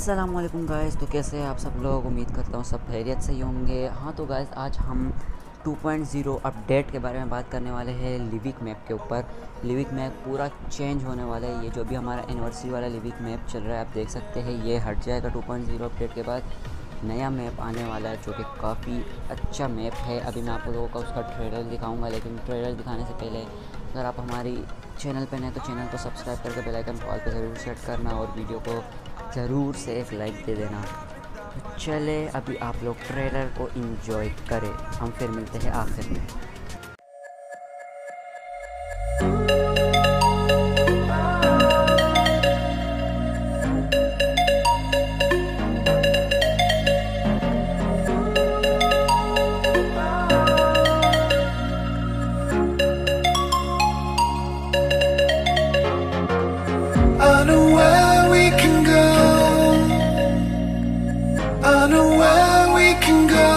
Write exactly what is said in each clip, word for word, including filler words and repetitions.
अस्सलाम वालेकुम गाइस। तो कैसे हैं आप सब लोग? उम्मीद करता हूँ सब खैरियत से ही होंगे। हाँ तो गाइस, आज हम टू पॉइंट ज़ीरो अपडेट के बारे में बात करने वाले हैं लिविक मैप के ऊपर। लिविक मैप पूरा चेंज होने वाला है। ये जो भी हमारा एनिवर्सरी वाला लिविक मैप चल रहा है, आप देख सकते हैं, ये हट जाएगा। टू पॉइंट ज़ीरो अपडेट के बाद नया मैप आने वाला है जो कि काफ़ी अच्छा मैप है। अभी मैं आप लोगों का उसका ट्रेलर दिखाऊंगा, लेकिन ट्रेलर दिखाने से पहले अगर आप हमारी चैनल पर नए तो चैनल को सब्सक्राइब करके बेल आइकन कॉल पर ज़रूर सेट करना और वीडियो को ज़रूर से एक लाइक दे देना। तो चले अभी आप लोग ट्रेलर को एंजॉय करें, हम फिर मिलते हैं आखिर में। I know where we can go. I know where we can go.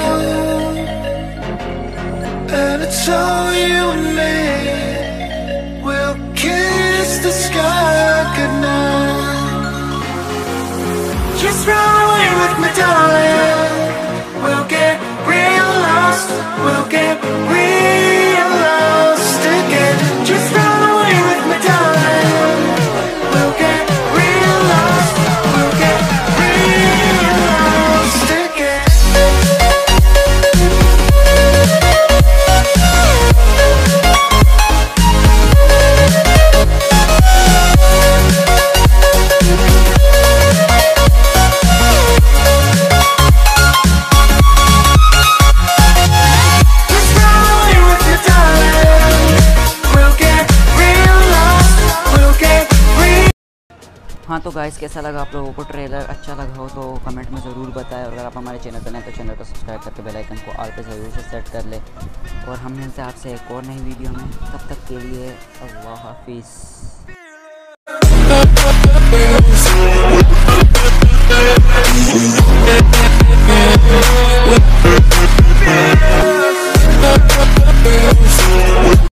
And it's all you and me. We'll kiss the sky goodnight. Just run away with me, darling. We'll get real lost. We'll get real lost again. Just run away with me, darling. We'll get real lost. We'll get real lost again. Just run away with me, darling. We'll get real lost. We'll get real. हाँ तो guys, कैसा लगा आप लोगों को trailer? अच्छा लगा हो तो कमेंट में ज़रूर बताएं। और अगर आप हमारे चैनल पर नए तो चैनल को सब्सक्राइब करके बेल आइकन को ऑल पे ज़रूर से सेट कर ले। और हम मिलते हैं आपसे एक और नई वीडियो में। तब तक के लिए अल्लाह हाफिज़।